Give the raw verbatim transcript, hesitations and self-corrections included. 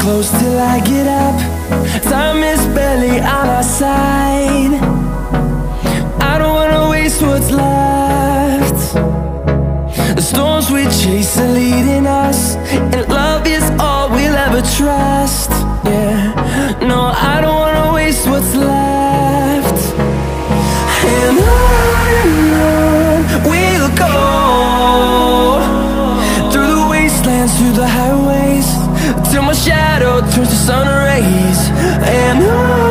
close till I get up. Time is barely on our side. I don't wanna waste what's left. The storms we chase are leading us, and love is all we'll ever trust. Yeah, no, I don't wanna waste what's left. And on and on we'll go, through the wastelands, through the highways, till my shadow turns to sun rays. And on